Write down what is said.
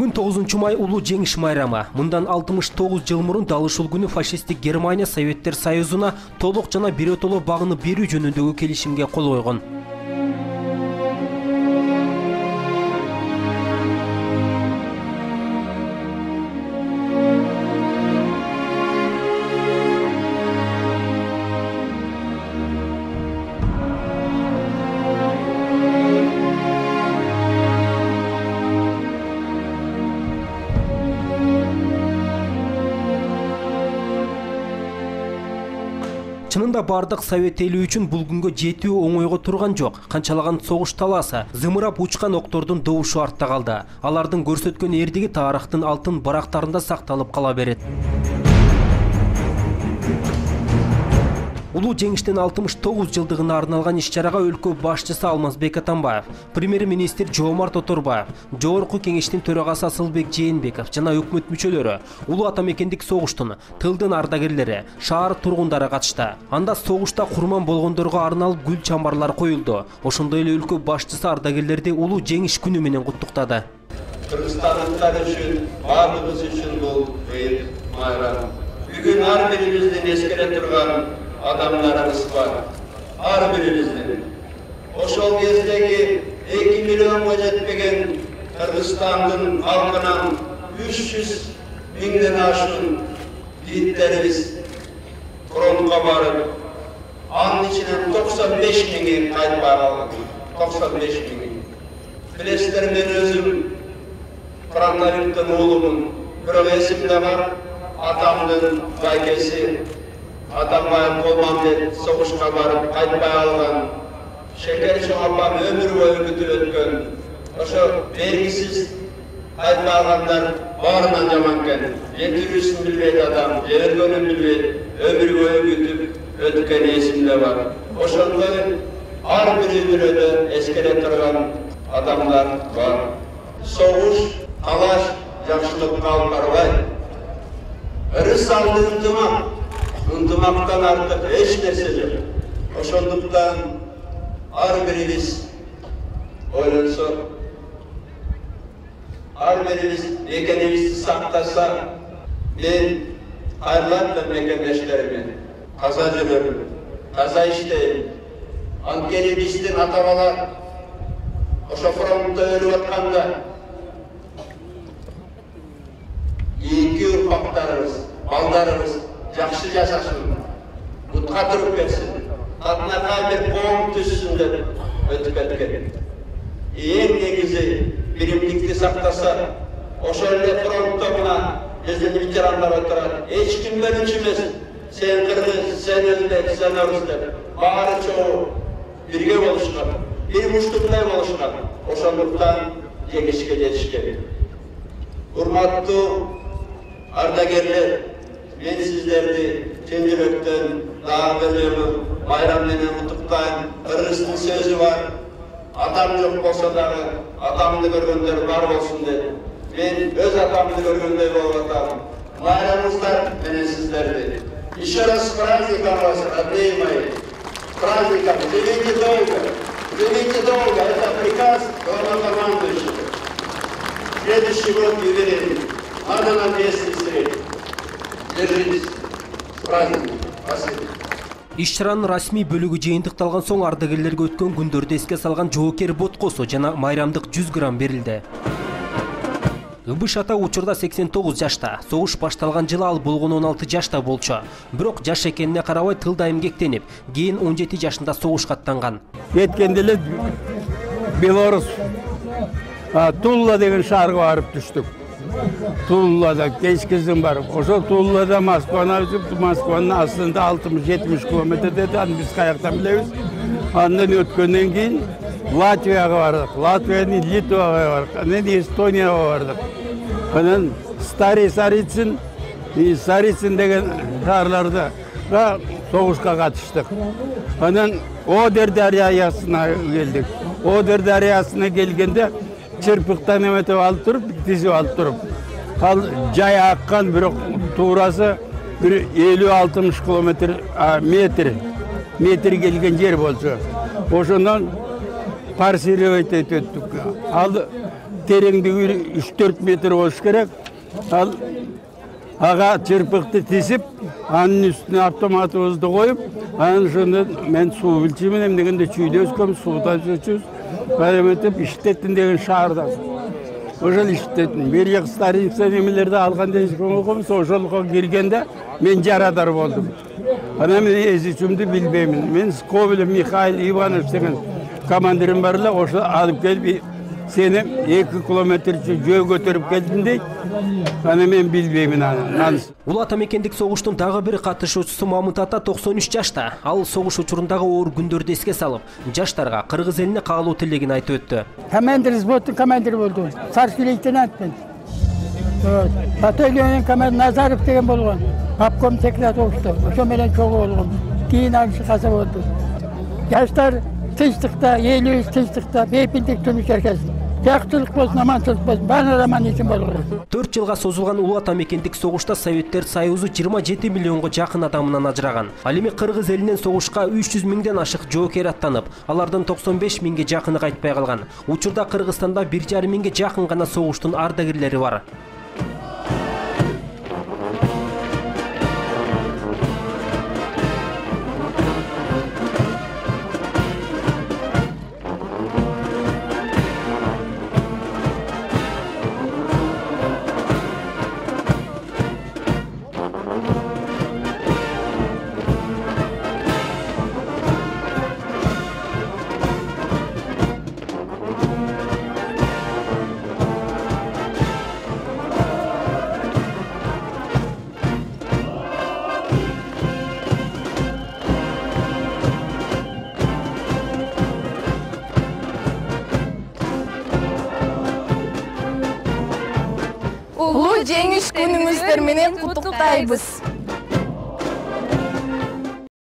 Бүгүн 9 май улуу жеңиш майрамы. Мындан 69 жыл мурун дал ушул күнү фашисттик Германия Советтер Союзуна толук жана биротоло багынып берүү жөнүндөгү келишимге кол койгон. Чынында бардык совет эли үчүн бул күнгө жетүү оңойго турган жок. Канчалаган согуш талаасы, зымырап учкан октордун добушу артта калды. Алардын көрсөткөн эрдиги тарыхтын алтын барактарында сакталып кала берет. Улуу жеңиштин 69 жылдыгына арналган иш-чарага өлкө башчысы Алмазбек Атамбаев, премьер-министр Жоомарт Оторбаев, Жогорку кеңештин төрагасы Асылбек Жээнбеков жана өкмөт мүчөлөрү, улуу атамекендик согуштун тылдын ардагерлери, шаар тургундары катышты. Анда согушта курман болгондорго арналып гүл чамбарлар коюлду. Ошондой эле өлкө башчысы ардагерлерди улуу жеңиш күнү менен куттуктады. Кыргызстандыктар үчүн, баардыгыбыз үчүн бул бейик майрам. Бүгүн ар бирибиздин эскере турган adamlarımız var. Her birimizden. Oşol gezdeki 2 milyonga jetpegen Kırgızstan'ın halkına 300 binden aşkın yiğitlerimiz frontka barıp anın içinden 95 bini kayıp aldı. 95 bini. Bilesizler ben özüm Kranlavik'ten oğlumun bir esimde var. Atamdın gaykesi Атамбаев Колмамбет согушка барып кайтпай алган, Шекер Чоңапам өмүр бою күтүп өткөн. Ошо белгисиз кайтпай алгандар баарынан жаман экен. Жетүүсүн билбейт адам, жебергөнүн билбейт, өмүр бою күтүп өткөн эсимде бар. Ошондой ар бир өмүрдө эскере турган адамдар бар. Согуш, талаш жакшылыкка алып барбайт. Ырыс алды ынтымак. Ынтымактан артык эч нерсе жок. Ошондуктан ар бирибиз ойлонсок, ар бирибиз экенибизди сактаса, мен кайрылат мекендештериме таза жүрөм, таза иштейм. Анткени биздин ата-бала ошо фронтто өлүп атканда эки урпактарыбыз, балдарыбыз жақсы жасасын, бұтқа тұрып кетсін, қатына қайбір қоң түссін деп өтіп кеткен. Ең негізі биримдикти сақтаса, ошо эле фронтто мына биздин ветерандар отурат. Эч ким бөлүнчү эмес, сен кыргыз, сен өзбек, сен орус деп. Баары чогуу бирге болушкан, бир муштуктай болушкан. Ошондуктан жеңишке жетишкен. Урматтуу ардагерлер, мен сиздерди чын жүрөктөн дагы бир майрам менен куттуктайм. Кыргыздын сөзү бар. Атам жок болсо дагы атамды көргөндөр бар болсун деп. Мен өз атамды көргөндөй болуп атам. Майрамыңыздар менен сиздерди. Еще раз с праздником вас, родные мои. С праздником. Живите долго. Живите долго. Это приказ главнокомандующего. Следующий год юбилей. Надо нам вместе встретить. Держитесь. С праздником. Спасибо. Иш-чаранын расмий бөлүгү жыйынтыкталган соң ардагерлерге өткөн күндөрдү эске салган жоокер боткосу жана майрамдык 100 грамм берилди. Ыбыш ата учурда 89 жашта. Согуш башталган жылы ал болгону 16 жашта болчу. Бирок жаш экенине карабай тылда эмгектенип, кийин 17 жашында согушка аттанган. Кеткенде эле Белорус Тула деген шаарга барып түштүк. Туллада кечкизим барып, ошо Туллада Москваны өтүп, Москванын астында 60-70 километрде биз каяктан билебиз. Андан өткөндөн кийин Латвияга бардык, Латвиядан Литвага бардык, анан Эстонияга бардык. Анан Старый Сарицын, Сарицын деген шаарларда согушка катыштык. Анан Одер дарыясына келдик. Одер дарыясына келгенде чырпыктан эметип алып туруп, тизип алып туруп. Ал жай аккан, бирок туурасы 50-60 километр метр келген жер болчу. Ошондон парсировать өттүк. Ал тереңдігі 3-4 метр болуш керек. Ал аға чырпықты тесіп, анын үстіне автоматыбызды қойып, анын жынды мен су білчімін, емдегенде чүйде өскім, судан сөчіз, бәлеметіп, іштеттін деген шағырда. Ошол іштеттін. Бер ек старинца немелерді алған дейскен оқымыз, ошолға кергенде мен жарадар болдым. Ана мен езічімді білбеймін. Мен Скобелев Михаил Иванович деген командирім барлы, ошол алып келіп, сені 2 километр жөө көтеріп келдім дейді. Аны мен билбеймін аны. Улуу Атамекендик согуштун дагы бир катышуучусу Мамыт ата 93 жашта. Ал согуш учурундагы оор күндөрдү эске салып, жаштарга кыргыз элине каалоо тилегин айтып өттү. Командир взводтун командири болду. Старший лейтенантмын. Батальонун командир Назаров деген болгон. Обком секретарь болду. Ошо менен чогуу болгон. Кийин аңшы каза болду. Жаштар тынчтыкта, элибиз тынчтыкта, бейпилдик турмуш жашасын. Жакшылык болсун, аманчылык болсун, баары аман үчүн болгон. 4 жылга созулган улуу Атамекендик согушта Советтер Союзу 27 миллионго жакын адамынан ажыраган. Ал эми кыргыз элинен согушка 300 миңден ашык жоокер аттанып, алардын 95 миңге жакыны кайтпай калган. Учурда Кыргызстанда 1,5 миңге жакын гана согуштун ардагерлери бар. Улуу жеңиш күнүңүздөр менен куттуктайбыз.